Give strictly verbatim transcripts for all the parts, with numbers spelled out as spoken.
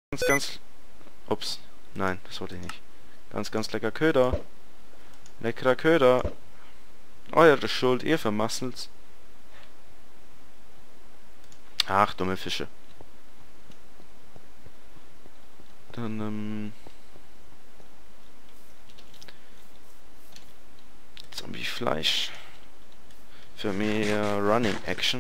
Ganz, ganz... Ups. Nein, das wollte ich nicht. Ganz, ganz lecker Köder. Leckerer Köder. Eure Schuld, ihr vermasselt's. Ach, dumme Fische. Dann, ähm... Zombie-Fleisch. Für mehr Running Action.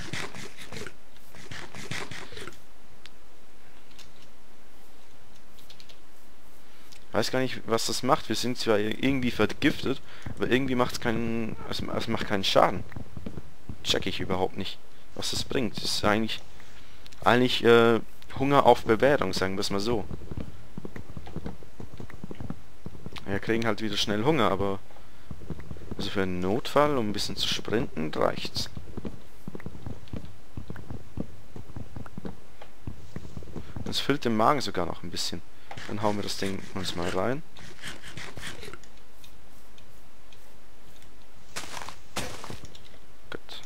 Weiß gar nicht, was das macht. Wir sind zwar irgendwie vergiftet, aber irgendwie macht es keinen... Es, es macht keinen Schaden. Check ich überhaupt nicht, was das bringt. Das ist eigentlich... Eigentlich, äh, Hunger auf Bewährung, sagen wir es mal so. Wir kriegen halt wieder schnell Hunger, aber... Also für einen Notfall, um ein bisschen zu sprinten, reicht's. Das füllt den Magen sogar noch ein bisschen. Dann hauen wir das Ding uns mal rein. Gut.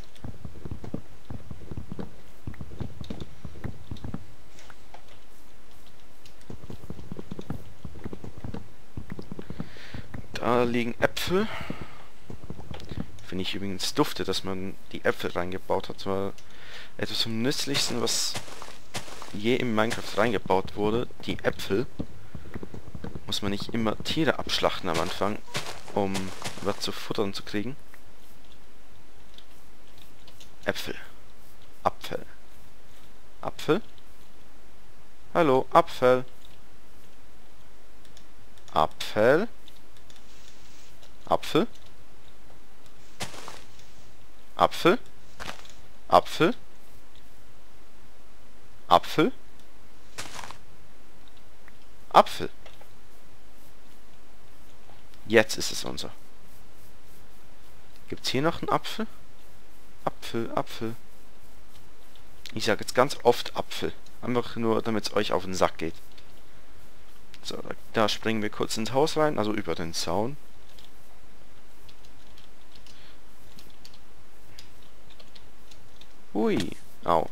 Da liegen Äpfel. Finde ich übrigens dufte, dass man die Äpfel reingebaut hat. Das war etwas vom Nützlichsten, was je in Minecraft reingebaut wurde. Die Äpfel. Muss man nicht immer Tiere abschlachten am Anfang, um was zu futtern zu kriegen. Äpfel. Apfel. Apfel? Hallo, Apfel. Apfel. Apfel. Apfel. Apfel. Apfel. Apfel. Jetzt ist es unser. Gibt's hier noch einen Apfel? Apfel, Apfel. Ich sage jetzt ganz oft Apfel. Einfach nur, damit es euch auf den Sack geht. So, da, da springen wir kurz ins Haus rein, also über den Zaun. Hui. Au.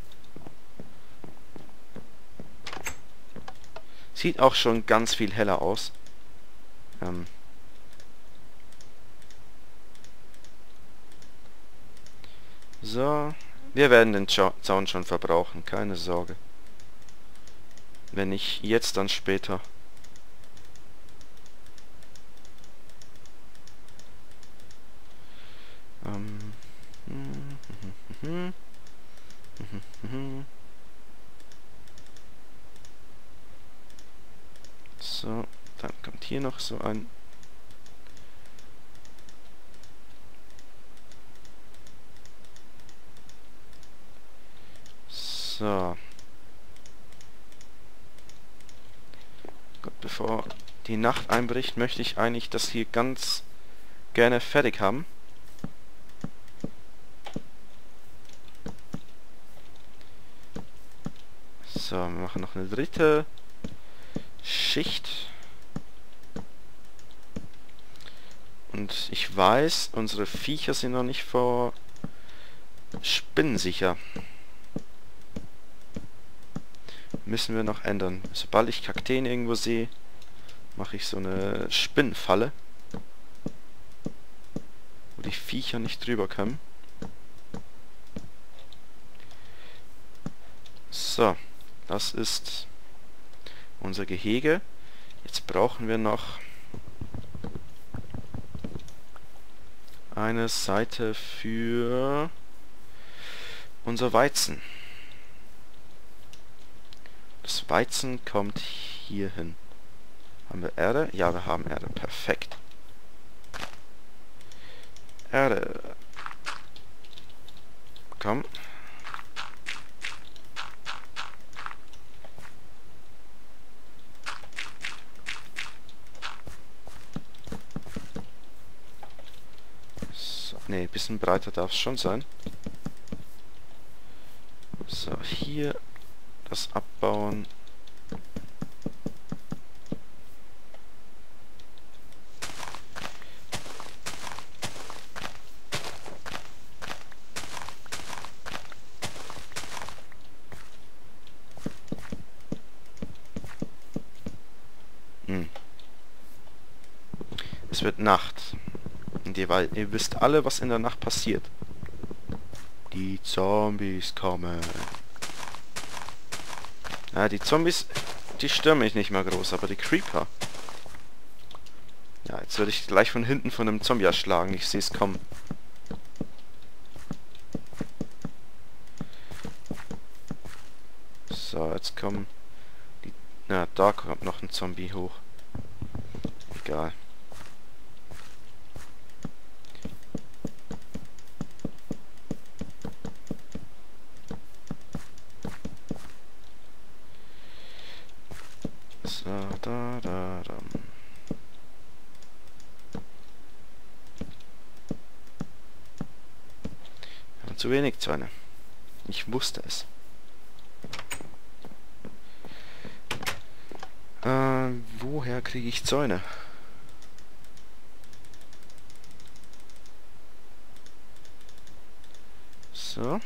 Sieht auch schon ganz viel heller aus. Ähm. So. Wir werden den Zaun schon verbrauchen, keine Sorge. Wenn nicht jetzt, dann später. Ähm. So, dann kommt hier noch so ein... So. Gut, bevor die Nacht einbricht, möchte ich eigentlich das hier ganz gerne fertig haben. So, wir machen noch eine dritte Schicht. Und ich weiß, unsere Viecher sind noch nicht vor Spinnen sicher. Müssen wir noch ändern. Sobald ich Kakteen irgendwo sehe, mache ich so eine Spinnenfalle, wo die Viecher nicht drüber kommen. So, das ist unser Gehege. Jetzt brauchen wir noch eine Seite für unser Weizen. Das Weizen kommt hier hin. Haben wir Erde? Ja, wir haben Erde. Perfekt. Erde. Komm. So, nee, ein bisschen breiter darf es schon sein. So, hier das abbauen. Es wird Nacht. Und ihr, weil ihr wisst alle, was in der Nacht passiert. Die Zombies kommen. Ja, die Zombies, die stören mich nicht mal groß, aber die Creeper. Ja, jetzt werde ich gleich von hinten von einem Zombie erschlagen. Ich sehe es kommen. So, jetzt kommen die... Na, da kommt noch ein Zombie hoch. Egal. So, da, da, da. Wir haben zu wenig Zäune. Ich wusste es. Äh, woher kriege ich Zäune? So.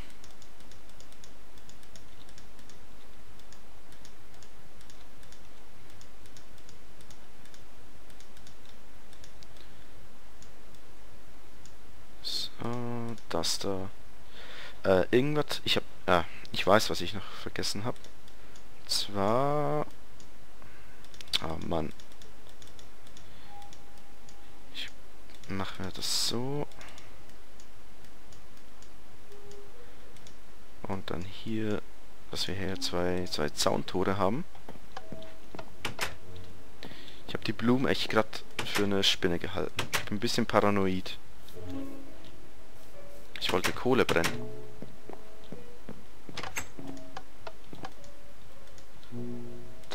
So, das da. Äh, irgendwas, ich hab, ja, ich weiß, was ich noch vergessen habe. Und zwar... Oh Mann. Ich mache das so. Und dann hier, dass wir hier zwei, zwei Zauntore haben. Ich habe die Blumen echt gerade für eine Spinne gehalten. Ich bin ein bisschen paranoid. Ich wollte Kohle brennen. Da.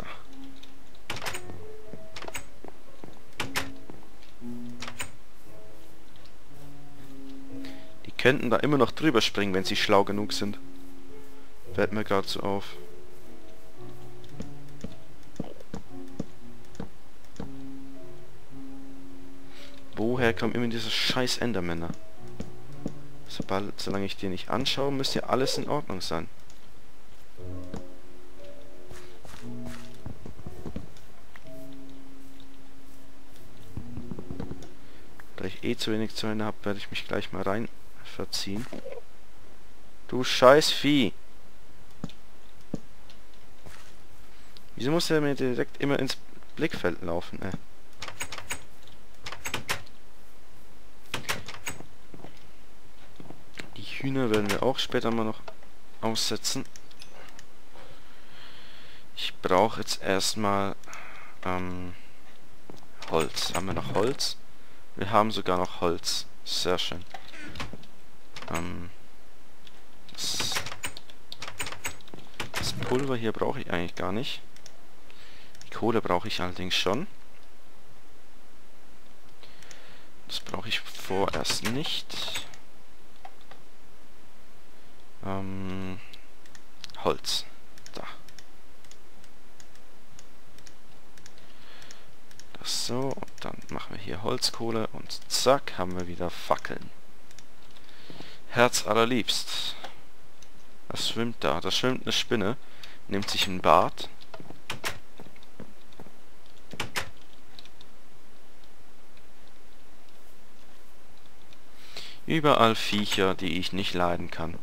Die könnten da immer noch drüber springen, wenn sie schlau genug sind. Fällt mir gerade so auf. Woher kommen immer diese scheiß Endermänner? Sobald, solange ich die nicht anschaue, müsste ja alles in Ordnung sein. Da ich eh zu wenig Zäune habe, werde ich mich gleich mal rein verziehen. Du scheiß Vieh! Wieso muss er mir direkt immer ins Blickfeld laufen, ey? Die Hühner werden wir auch später mal noch aussetzen. Ich brauche jetzt erstmal ähm, Holz. Haben wir noch Holz? Wir haben sogar noch Holz. Sehr schön. Ähm, das, das Pulver hier brauche ich eigentlich gar nicht. Kohle brauche ich allerdings schon. Das brauche ich vorerst nicht. Ähm, Holz. Da. Das so. Und dann machen wir hier Holzkohle. Und zack, haben wir wieder Fackeln. Herz allerliebst. Was schwimmt da? Da schwimmt eine Spinne. Nimmt sich ein Bad. Überall Viecher, die ich nicht leiden kann.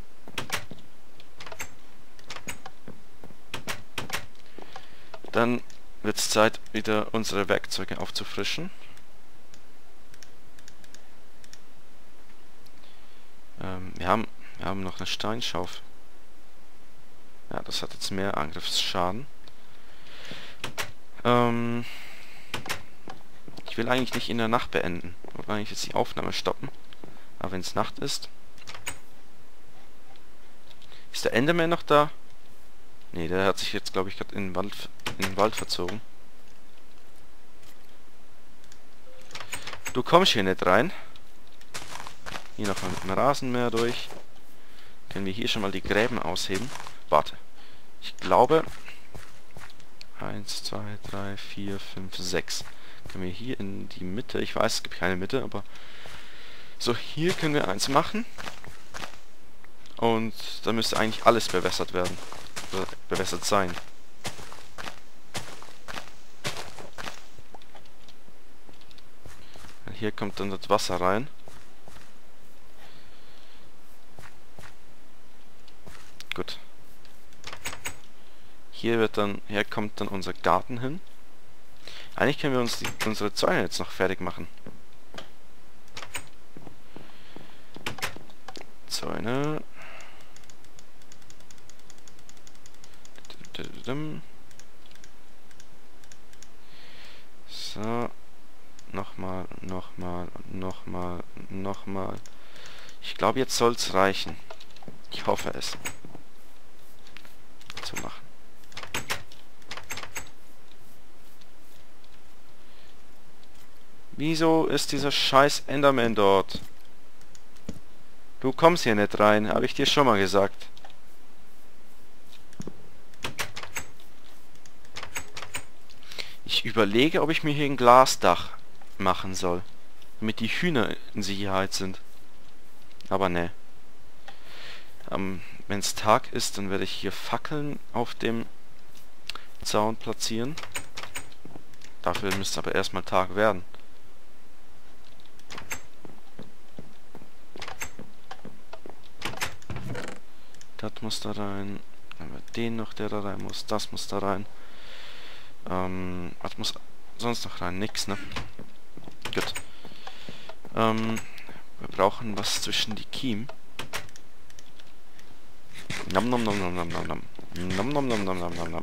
Dann wird es Zeit, wieder unsere Werkzeuge aufzufrischen. Ähm, wir haben, wir haben noch eine Steinschaufel. Ja, das hat jetzt mehr Angriffsschaden. Ähm, ich will eigentlich nicht in der Nacht beenden. Ich will eigentlich jetzt die Aufnahme stoppen. Aber wenn es Nacht ist... Ist der Enderman noch da? Ne, der hat sich jetzt, glaube ich, gerade in den Wald, in den Wald verzogen. Du kommst hier nicht rein. Hier noch mal mit dem Rasenmäher durch. Können wir hier schon mal die Gräben ausheben. Warte. Ich glaube... eins, zwei, drei, vier, fünf, sechs. Können wir hier in die Mitte... Ich weiß, es gibt keine Mitte, aber... So, hier können wir eins machen. Und da müsste eigentlich alles bewässert werden. Oder bewässert sein. hier kommt dann das Wasser rein. Gut. Hier wird dann, hier kommt dann unser Garten hin. Eigentlich können wir uns die, unsere Zäune jetzt noch fertig machen. Zäune. So. Nochmal, nochmal, nochmal, nochmal. Ich glaube, jetzt soll es reichen. Ich hoffe es. Zu machen. Wieso ist dieser scheiß Enderman dort? Du kommst hier nicht rein, habe ich dir schon mal gesagt. Ich überlege, ob ich mir hier ein Glasdach machen soll, damit die Hühner in Sicherheit sind. Aber ne. Ähm, wenn es Tag ist, dann werde ich hier Fackeln auf dem Zaun platzieren. Dafür müsste aber erstmal Tag werden. Das muss da rein. Dann haben wir den noch, der da rein muss. Das muss da rein. Ähm, was muss sonst noch rein? Nix, ne? Gut. Ähm, wir brauchen was zwischen die Kiemen. Nom nom nom nom nom nom nom. Nom nom nom nom nom nom nom.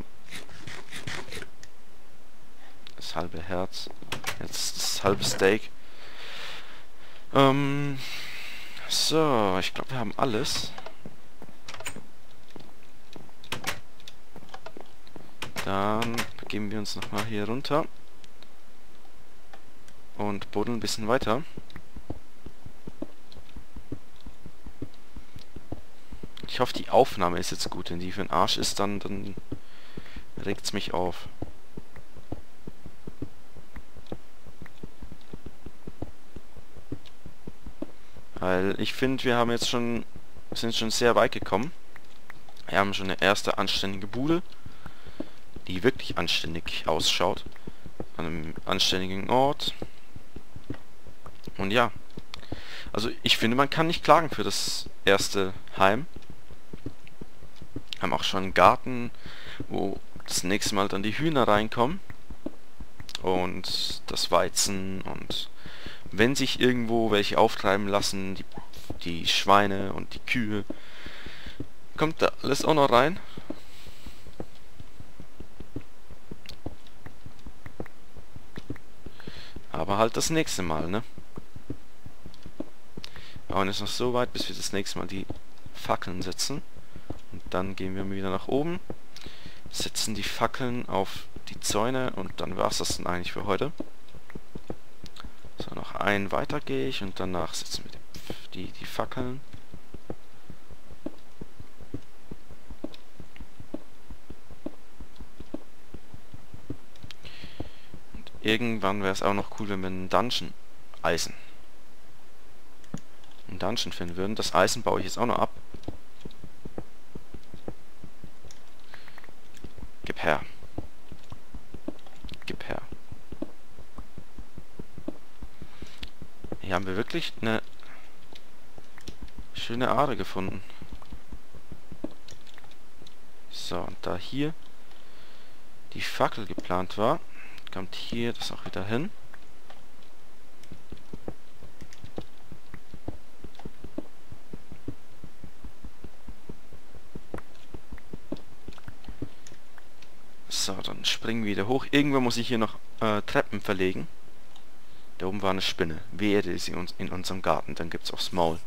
Das halbe Herz. Jetzt das halbe Steak. Ähm, so, ich glaube, wir haben alles. Dann begeben wir uns nochmal hier runter. Und buddeln ein bisschen weiter. Ich hoffe, die Aufnahme ist jetzt gut. Wenn die für den Arsch ist, dann, dann regt es mich auf. Weil ich finde, wir haben jetzt schon sind schon sehr weit gekommen. Wir haben schon eine erste anständige Bude, die wirklich anständig ausschaut. An einem anständigen Ort. Und ja. Also ich finde, man kann nicht klagen für das erste Heim. Haben auch schon einen Garten, wo das nächste Mal dann die Hühner reinkommen. Und das Weizen. Und wenn sich irgendwo welche auftreiben lassen, die, die Schweine und die Kühe, kommt da alles auch noch rein. Aber halt das nächste Mal, ne? Wir waren jetzt noch so weit, bis wir das nächste Mal die Fackeln setzen. Und dann gehen wir wieder nach oben, setzen die Fackeln auf die Zäune und dann war es das dann eigentlich für heute. So, noch einen weiter gehe ich und danach setzen wir die, die, die Fackeln. Und irgendwann wäre es auch noch cool, wenn wir einen Dungeon Eisen einen Dungeon finden würden. Das Eisen baue ich jetzt auch noch ab. Gib her. Gib her. Hier haben wir wirklich eine schöne Ader gefunden. So, und da hier die Fackel geplant war, kommt hier das auch wieder hin. So, dann springen wir wieder hoch. Irgendwann muss ich hier noch äh, Treppen verlegen. Da oben war eine Spinne. Wehe, die ist in, uns, in unserem Garten. Dann gibt's aufs Maul.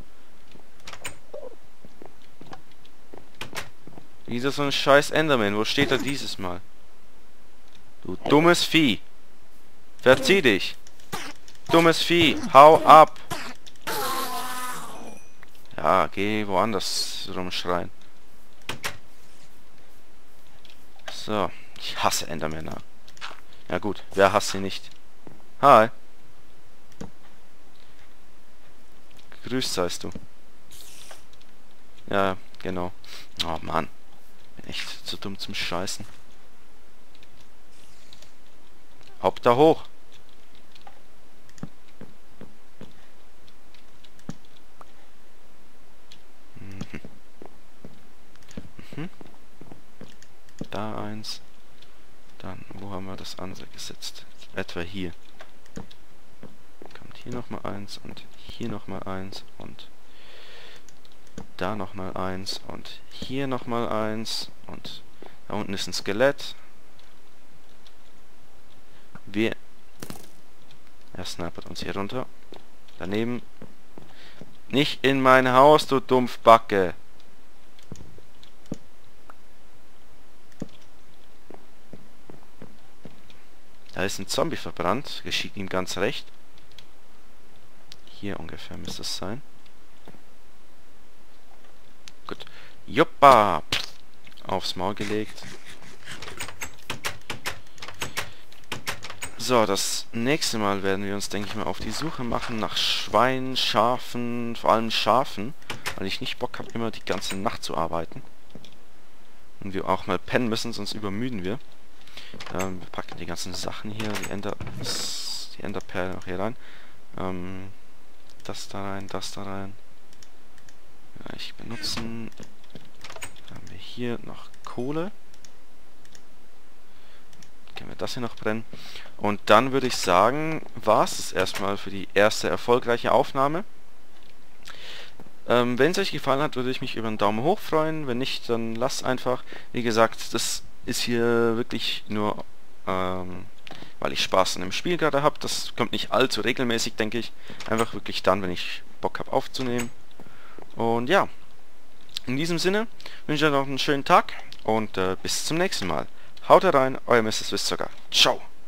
Wieder so ein scheiß Enderman. Wo steht er dieses Mal? Du dummes Vieh. Verzieh dich. Dummes Vieh. Hau ab. Ja, geh woanders rumschreien. So. Ich hasse Endermänner. Ja gut, wer hasst sie nicht? Hi. Grüßt seist du. Ja, genau. Oh Mann. Bin echt zu dumm zum Scheißen. Haupt da hoch. Dann, wo haben wir das andere gesetzt? Etwa hier. Kommt hier nochmal eins und hier nochmal eins und da nochmal eins und hier nochmal eins und da unten ist ein Skelett. Wir... Er snipert uns hier runter. Daneben. Nicht in mein Haus, du Dumpfbacke. Da ist ein Zombie verbrannt. Geschieht ihm ganz recht. Hier ungefähr müsste es sein. Gut. Joppa! Aufs Maul gelegt. So, das nächste Mal werden wir uns, denke ich mal, auf die Suche machen nach Schweinen, Schafen, vor allem Schafen, weil ich nicht Bock habe, immer die ganze Nacht zu arbeiten. Und wir auch mal pennen müssen, sonst übermüden wir. Ähm, wir packen die ganzen Sachen hier, die Ender, die Enderperle noch hier rein. Ähm, das da rein, das da rein. Ja, ich benutzen. Dann haben wir hier noch Kohle. Können wir das hier noch brennen. Und dann würde ich sagen, war es das erstmal für die erste erfolgreiche Aufnahme. Ähm, wenn es euch gefallen hat, würde ich mich über einen Daumen hoch freuen. Wenn nicht, dann lasst einfach. Wie gesagt, das ist hier wirklich nur, ähm, weil ich Spaß an dem Spiel gerade habe. Das kommt nicht allzu regelmäßig, denke ich. Einfach wirklich dann, wenn ich Bock habe aufzunehmen. Und ja, in diesem Sinne wünsche ich euch noch einen schönen Tag und äh, bis zum nächsten Mal. Haut rein, euer Misses Wisszocker. Ciao.